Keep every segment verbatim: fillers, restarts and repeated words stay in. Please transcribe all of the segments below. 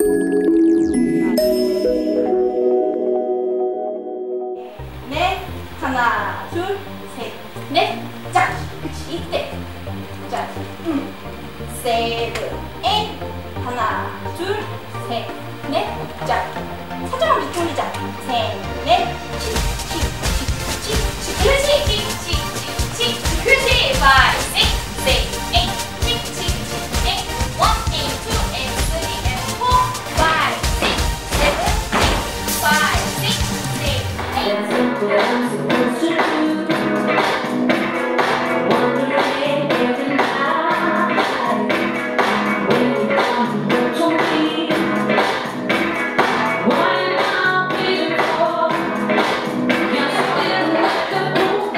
넷, 하나, 둘, 셋, 넷, 짝! 그치, 이때. 자, 음, 세븐, 에잇, 하나, 둘, 셋, 넷, 짝! 살짝만 밑 돌리자. 셋, 넷, 치, 치, 치, 치, 치, 그렇지! 치, 치, 치, 치, 그렇지! five, six, seven, eight, 치, 치, 치, eight, one, eight, two, eight, three, and four, five, six, seven, eight, five, six, seven, eight. What I'm supposed to do. Wondering every night when you come to me. What am I waiting for? You're still like a fool.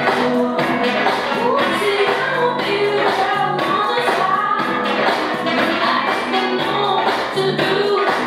See, I'll be around on the side. I don't know what to do.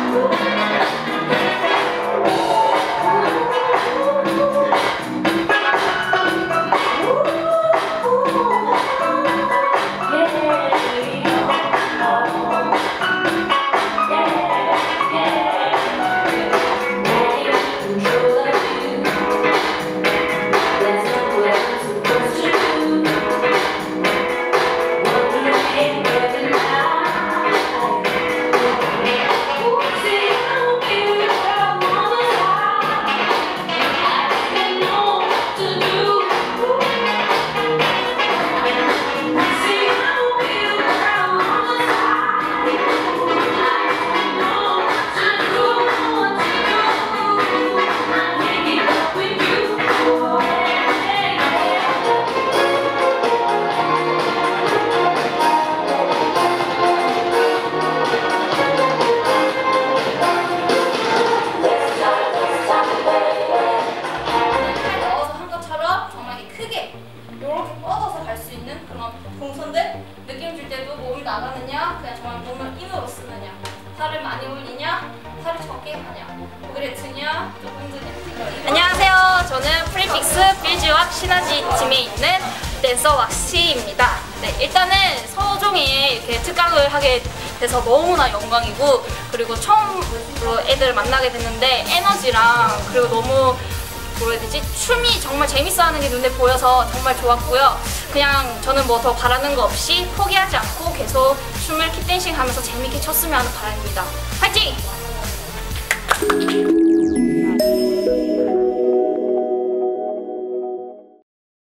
동선들 느낌 줄 때도 몸이 나가느냐, 그냥 정말 몸을 인으로 쓰느냐, 살을 많이 올리냐, 살을 적게 하냐, 오그레트냐, 조금 드냐. 안녕하세요. 저는 프리픽스 필즈왁 시너지 팀에 있는 댄서 왁시입니다. 네, 일단은 서종에 이렇게 특강을 하게 돼서 너무나 영광이고, 그리고 처음으로 애들을 만나게 됐는데 에너지랑 그리고 너무 뭐라 해야 되지? 춤이 정말 재밌어 하는 게 눈에 보여서 정말 좋았고요. 그냥 저는 뭐 더 바라는 거 없이 포기하지 않고 계속 춤을 킵댄싱 하면서 재밌게 췄으면 하는 바람입니다. 화이팅!